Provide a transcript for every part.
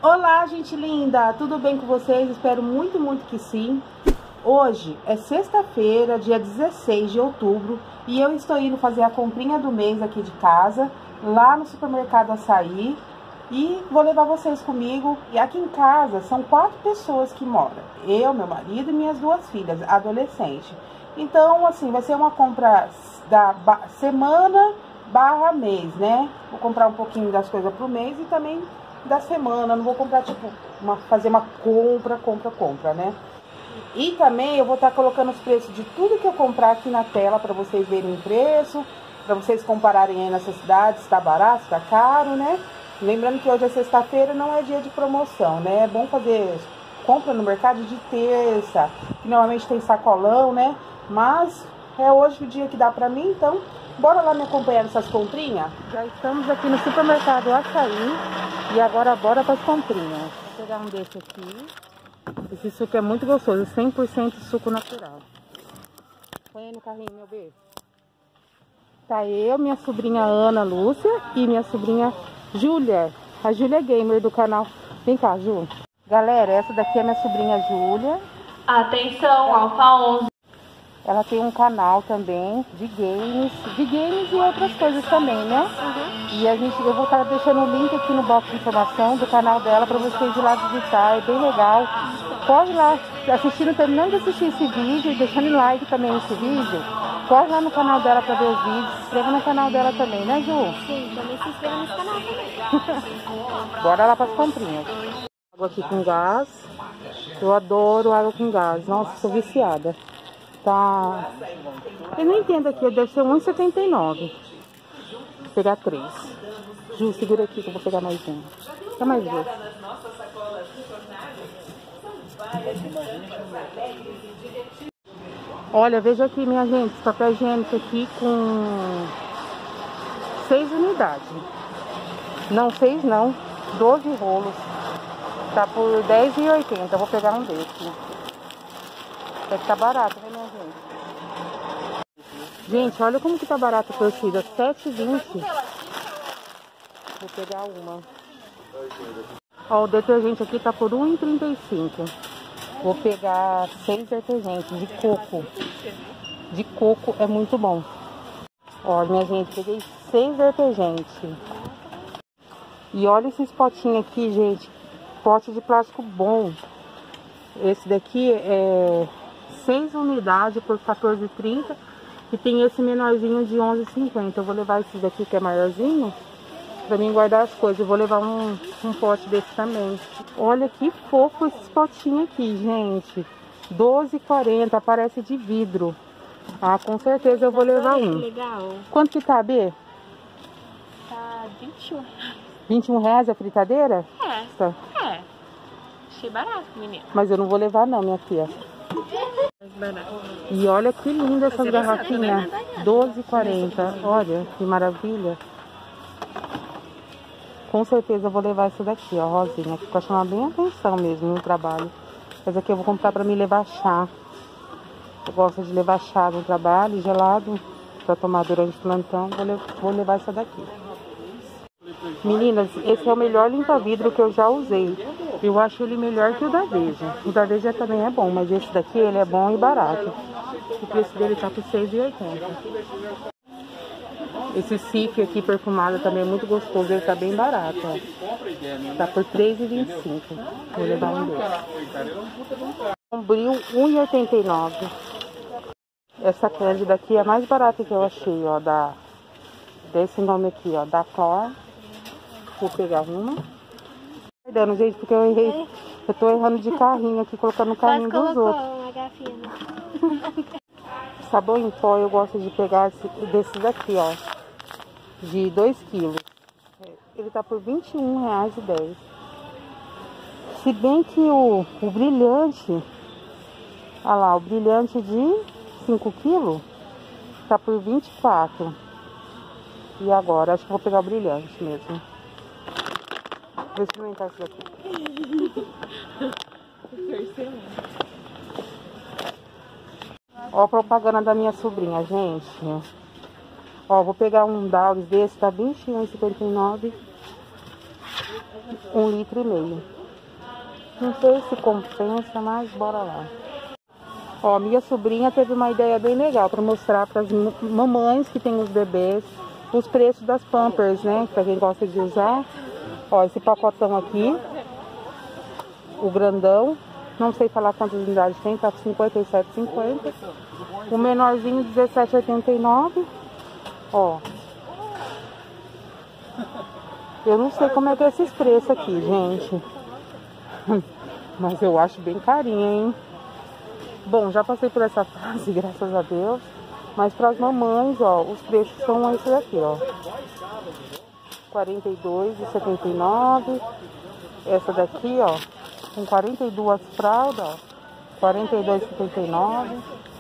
Olá, gente linda! Tudo bem com vocês? Espero muito, muito que sim. Hoje é sexta-feira, dia 16 de outubro, e eu estou indo fazer a comprinha do mês aqui de casa, lá no supermercado Açaí, e vou levar vocês comigo. E aqui em casa são 4 pessoas que moram, eu, meu marido e minhas 2 filhas, adolescentes. Então, assim, vai ser uma compra da semana / mês, né? Vou comprar um pouquinho das coisas pro mês e também da semana. Não vou comprar, tipo, fazer uma compra, né? E também eu vou estar colocando os preços de tudo que eu comprar aqui na tela para vocês verem o preço, para vocês compararem aí nessa cidade, se tá barato, se tá caro, né? Lembrando que hoje é sexta-feira, não é dia de promoção, né? É bom fazer compra no mercado de terça, que normalmente tem sacolão, né? Mas é hoje o dia que dá pra mim, então bora lá me acompanhar nessas comprinhas? Já estamos aqui no supermercado Açaí e agora bora para as comprinhas. Vou pegar um desse aqui. Esse suco é muito gostoso, 100% suco natural. Põe aí no carrinho, meu bebê. Tá eu, minha sobrinha Ana Lúcia e minha sobrinha Júlia. A Júlia é gamer do canal. Vem cá, Ju. Galera, essa daqui é minha sobrinha Júlia. Atenção, Alfa 11. Ela tem um canal também de games e outras coisas também, né? E eu vou estar deixando o link aqui no box de informação do canal dela para vocês ir lá visitar, é bem legal. Corre lá, terminando de assistir esse vídeo, deixando like também nesse vídeo. Corre lá no canal dela para ver os vídeos, se inscreva no canal dela também, né, Ju? Sim, também se inscreva nesse canal também. Bora lá para as comprinhas. Água aqui com gás. Eu adoro água com gás. Nossa, sou viciada. Tá. Eu não entendo aqui, deve ser R$1,79. Vou pegar 3. Ju, segura aqui que eu vou pegar mais um. Dá mais 2. Olha, veja aqui, minha gente, papel higiênico aqui com 6 unidades. Não, 6 não, 12 rolos. Tá por R$10,80. Eu vou pegar um desse. Deve estar barato, né, minha gente? Gente, olha como que tá barato a torcida. R$7,20. Vou pegar uma. Ó, o detergente aqui tá por R$1,35. Vou pegar 6 detergentes de coco. De coco é muito bom. Ó, minha gente, peguei 6 detergentes. E olha esses potinhos aqui, gente. Pote de plástico bom. Esse daqui é 6 unidades por R$14,30. E tem esse menorzinho de R$11,50. Eu vou levar esse daqui que é maiorzinho pra mim guardar as coisas. Eu vou levar um pote desse também. Olha que fofo esses potinhos aqui, gente. R$12,40. Parece de vidro. Ah, com certeza eu vou levar um. Legal. Quanto que tá, B? Tá R$21. R$21 a fritadeira? É. Achei barato, menina. Mas eu não vou levar não, minha filha. E olha que linda essas garrafinhas. R$12,40. Olha que maravilha. Com certeza eu vou levar essa daqui, ó, rosinha. Que vai chamar bem a atenção mesmo no trabalho. Essa aqui eu vou comprar pra me levar chá. Eu gosto de levar chá no trabalho, gelado, pra tomar durante o plantão. Vou levar essa daqui. Meninas, esse é o melhor limpa-vidro que eu já usei. Eu acho ele melhor que o da Veja. O da Veja também é bom, mas esse daqui ele é bom e barato. O preço dele tá por R$6,80. Esse Cif aqui perfumado também é muito gostoso, ele tá bem barato, ó. Tá por R$3,25. Vou levar um desse. Bombril R$1,89. Essa cândida aqui é a mais barata que eu achei, ó, desse nome aqui, ó, da Cor. Vou pegar uma. Cuidando, gente, porque eu errei. Eu tô errando de carrinho aqui, colocando no carrinho dos outros. Sabão em pó eu gosto de pegar desses daqui, ó. De 2 quilos. Ele tá por R$21,10. Se bem que o brilhante... Olha lá, o brilhante de 5 quilos tá por R$24. E agora? Acho que vou pegar o brilhante mesmo. Vou experimentar isso daqui. Ó a propaganda da minha sobrinha, gente. Ó, vou pegar um Downs desse, tá R$21,59. 1,5 litro. Não sei se compensa, mas bora lá. Ó, minha sobrinha teve uma ideia bem legal para mostrar para as mamães que tem os bebês os preços das Pampers, né? Para quem gosta de usar. Ó, esse pacotão aqui, o grandão, não sei falar quantas unidades tem, tá R$ 57,50. O menorzinho R$ 17,89. Ó. Eu não sei como é que é esses preços aqui, gente. Mas eu acho bem carinho, hein? Bom, já passei por essa fase, graças a Deus. Mas para as mamães, ó, os preços são esses aqui, ó. R$ 42,79. Essa daqui, ó, com 42 fraldas, ó, R$ 42,79.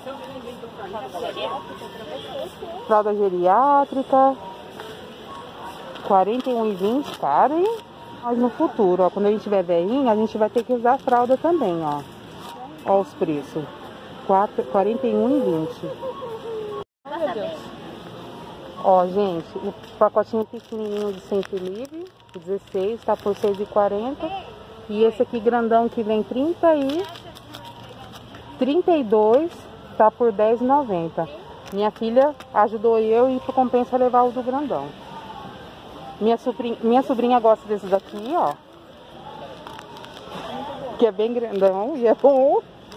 Fralda geriátrica, R$ 41,20, caro, hein? Mas no futuro, ó, quando a gente tiver velhinha, a gente vai ter que usar fralda também, ó. Ó os preços. R$ 41,20. Ó, gente, o pacotinho pequenininho de 100 ml, 16, tá por R$ 6,40. E esse aqui grandão que vem 32, tá por R$ 10,90. Minha filha ajudou eu e compensa levar o do grandão. Minha sobrinha gosta desses daqui, ó. Que é bem grandão e é bom.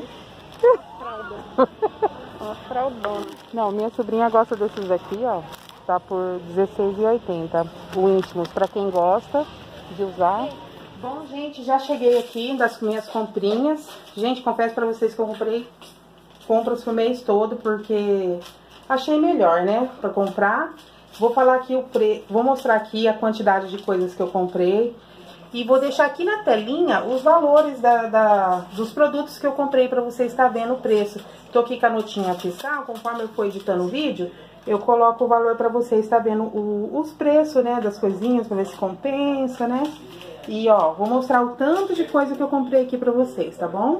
Uma fraldona. Não, minha sobrinha gosta desses aqui, ó. Tá por R$16,80. O íntimos, pra quem gosta de usar. Bom, gente, já cheguei aqui das minhas comprinhas. Gente, confesso pra vocês que eu comprei compras pro mês todo, porque achei melhor, né, pra comprar. Vou falar aqui vou mostrar aqui a quantidade de coisas que eu comprei. E vou deixar aqui na telinha os valores dos produtos que eu comprei pra você estar vendo o preço. Tô aqui com a notinha fiscal, conforme eu for editando o vídeo, eu coloco o valor pra você estar vendo os preços, né, das coisinhas, pra ver se compensa, né. E, ó, vou mostrar o tanto de coisa que eu comprei aqui pra vocês, tá bom?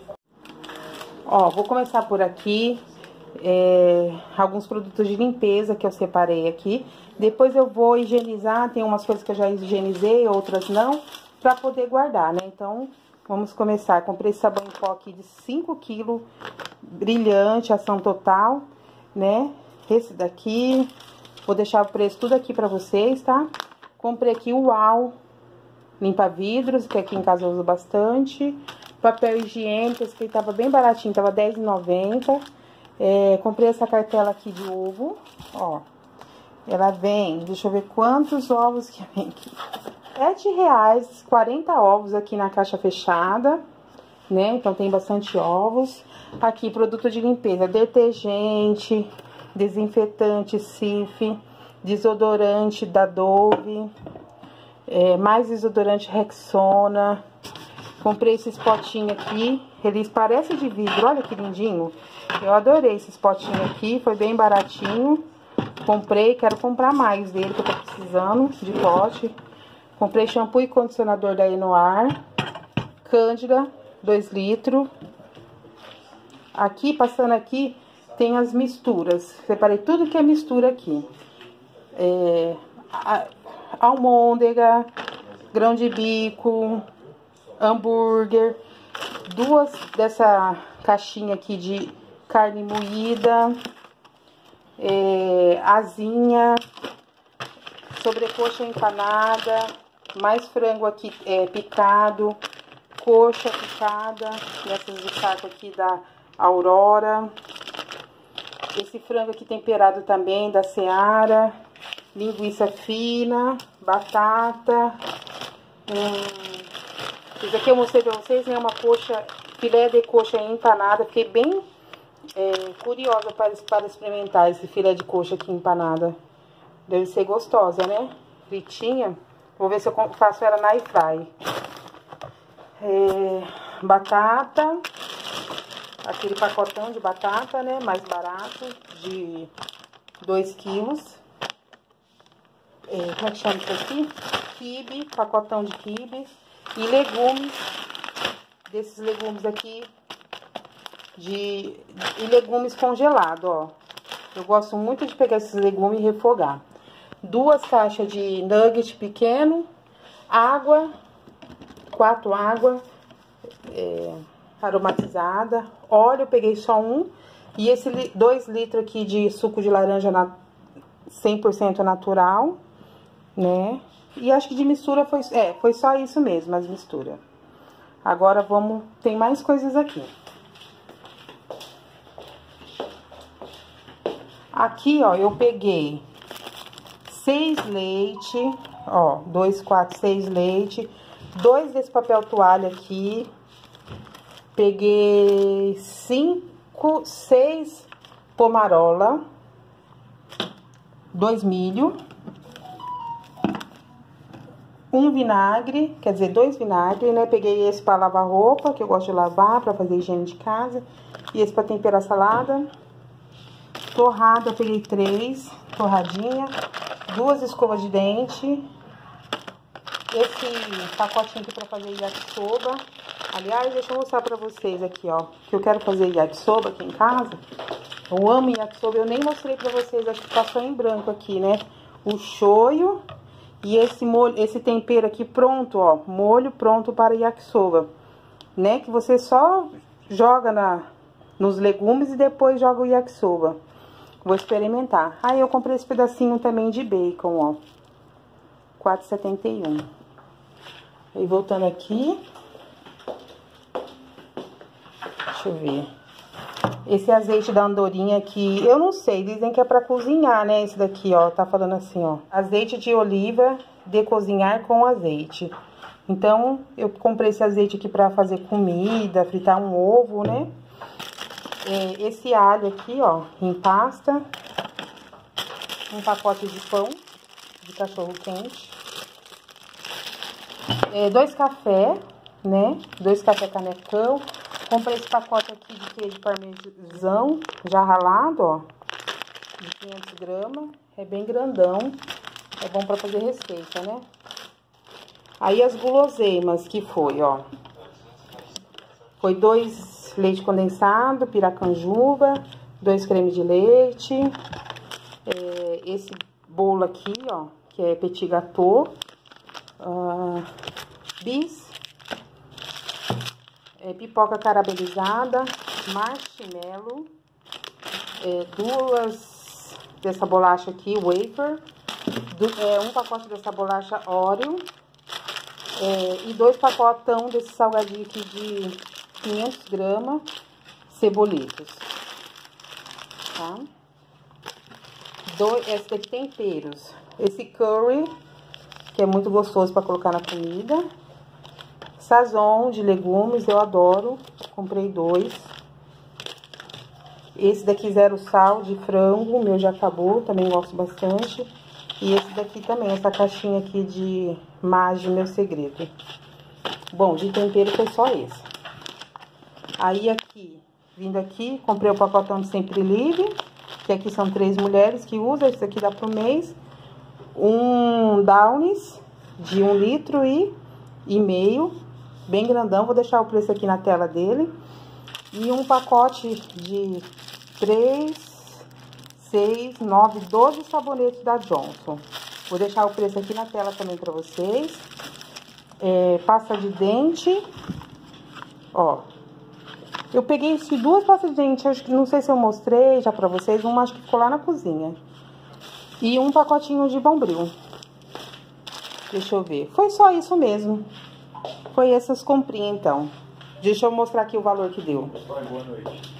Ó, vou começar por aqui. Alguns produtos de limpeza que eu separei aqui. Depois eu vou higienizar, tem umas coisas que eu já higienizei, outras não, pra poder guardar, né? Então, vamos começar. Comprei esse sabão em pó aqui de 5 kg, brilhante, ação total, né? Esse daqui, vou deixar o preço tudo aqui pra vocês, tá? Comprei aqui o Uau limpa vidros, que aqui em casa eu uso bastante. Papel higiênico, esse aqui tava bem baratinho, tava R$10,90. Comprei essa cartela aqui de ovo, ó. Ela vem, deixa eu ver quantos ovos que vem aqui. R$7, 40 ovos aqui na caixa fechada, né? Então tem bastante ovos. Aqui, produto de limpeza, detergente, desinfetante Cif, desodorante da Dove, mais desodorante Rexona. Comprei esses potinhos aqui, eles parecem de vidro, olha que lindinho. Eu adorei esses potinhos aqui, foi bem baratinho. Comprei, quero comprar mais dele, que eu tô precisando de pote. Comprei shampoo e condicionador da Enoar, Cândida, 2 litros. Aqui, passando aqui, tem as misturas. Separei tudo que é mistura aqui. Almôndega, grão de bico, hambúrguer, 2 dessa caixinha aqui de carne moída, asinha, sobrecoxa empanada, mais frango aqui picado, coxa picada, essas de saco aqui da Aurora, esse frango aqui temperado também da Seara, linguiça fina, batata, isso aqui eu mostrei pra vocês, né, uma coxa, filé de coxa empanada, fiquei bem curiosa para experimentar esse filé de coxa aqui empanada. Deve ser gostosa, né? Fritinha. Vou ver se eu faço ela na airfry. Batata. Aquele pacotão de batata, né? Mais barato, de 2 quilos. Como é que chama isso aqui? Quibe, pacotão de quibe. E legumes. Desses legumes aqui. E legumes congelados, ó. Eu gosto muito de pegar esses legumes e refogar. 2 caixas de nugget pequeno. Água, 4 águas aromatizada. Óleo, eu peguei só um. E esse 2 litros aqui de suco de laranja 100% natural, né? E acho que de mistura foi só isso mesmo, as misturas. Agora vamos... Tem mais coisas aqui. Aqui, ó, eu peguei 6 leite, ó, 2, 4, 6 leite, 2 desse papel toalha aqui. Peguei 5, 6 pomarola, 2 milho, 1 vinagre, quer dizer, 2 vinagres, né? Peguei esse para lavar roupa, que eu gosto de lavar, para fazer higiene de casa. E esse para temperar salada. Torrada, eu peguei 3, torradinha. 2 escovas de dente. Esse pacotinho aqui para fazer yakisoba. Aliás, deixa eu mostrar pra vocês aqui, ó. Que eu quero fazer yakisoba aqui em casa. Eu amo yakisoba, eu nem mostrei pra vocês, acho que passou em branco aqui, né? O shoyu e esse molho, esse tempero aqui pronto, ó. Molho pronto para yakisoba, né? Que você só joga nos legumes e depois joga o yakisoba. Vou experimentar. Aí eu comprei esse pedacinho também de bacon, ó. R$4,71. E voltando aqui... Deixa eu ver. Esse azeite da andorinha aqui, eu não sei, dizem que é pra cozinhar, né? Esse daqui, ó, tá falando assim, ó. Azeite de oliva de cozinhar com azeite. Então, eu comprei esse azeite aqui pra fazer comida, fritar um ovo, né? Esse alho aqui, ó, em pasta. Um pacote de pão de cachorro quente. 2 cafés, né? 2 cafés canecão. Comprei esse pacote aqui de queijo parmesão, já ralado, ó, de 500 gramas. É bem grandão, é bom pra fazer receita, né? Aí as guloseimas que foi, ó. Foi 2 leite condensado, piracanjuba, 2 creme de leite. Esse bolo aqui, ó, que é petit gâteau. Bis. Pipoca caramelizada, marshmallow, 2 dessa bolacha aqui, wafer, 1 pacote dessa bolacha Oreo, e 2 pacotão desse salgadinho aqui de 500 gramas, cebolitas, tá? Esse daqui temperos, esse curry, que é muito gostoso para colocar na comida. Sazon de legumes, eu adoro. Comprei 2. Esse daqui 0 sal de frango, o meu já acabou, também gosto bastante. E esse daqui também, essa caixinha aqui de Maggi, meu segredo. Bom, de tempero foi só esse. Aí aqui, vindo aqui, comprei o pacotão de Sempre Livre, que aqui são 3 mulheres que usam, esse aqui dá pro mês. Um Downs de 1,5 litro. Bem grandão, vou deixar o preço aqui na tela dele. E um pacote de 3, 6, 9, 12 sabonetes da Johnson. Vou deixar o preço aqui na tela também pra vocês. Pasta de dente. Ó. Eu peguei 2 pastas de dente, acho que não sei se eu mostrei já pra vocês. Uma acho que ficou lá na cozinha. E um pacotinho de Bombril. Deixa eu ver. Foi só isso mesmo. Foi essas comprinhas, então. Deixa eu mostrar aqui o valor que deu. Boa noite.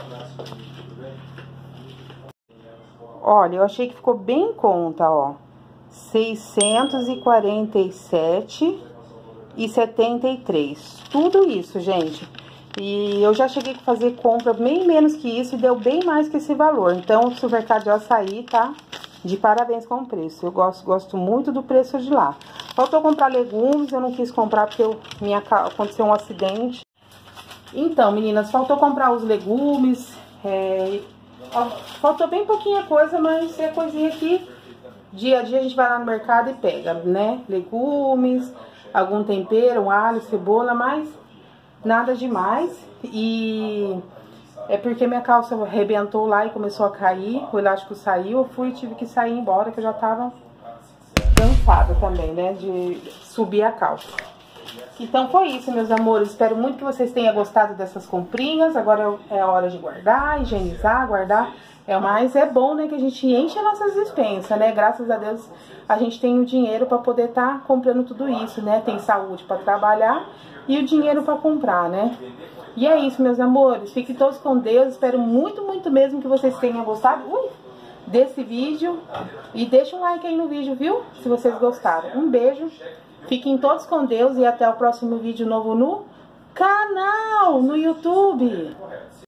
Olha, eu achei que ficou bem em conta, ó. R$647,73. Tudo isso, gente. E eu já cheguei a fazer compra bem menos que isso e deu bem mais que esse valor. Então, o supermercado de Açaí tá de parabéns com o preço. Eu gosto muito do preço de lá. Faltou comprar legumes, eu não quis comprar porque aconteceu um acidente. Então, meninas, faltou comprar os legumes. Faltou bem pouquinha coisa, mas é coisinha que dia a dia a gente vai lá no mercado e pega, né? Legumes, algum tempero, um alho, cebola, mas nada demais. E é porque minha calça arrebentou lá e começou a cair, o elástico saiu, eu tive que sair embora, que eu já tava cansada também, né, de subir a calça. Então foi isso, meus amores. Espero muito que vocês tenham gostado dessas comprinhas. Agora é a hora de guardar, higienizar, guardar. Mas é bom, né, que a gente enche as nossas despensas, né? Graças a Deus a gente tem o dinheiro para poder estar comprando tudo isso, né? Tem saúde para trabalhar e o dinheiro para comprar, né? E é isso, meus amores. Fiquem todos com Deus. Espero muito, muito mesmo que vocês tenham gostado desse vídeo. E deixa um like aí no vídeo, viu? Se vocês gostaram. Um beijo. Fiquem todos com Deus e até o próximo vídeo novo no canal, no YouTube.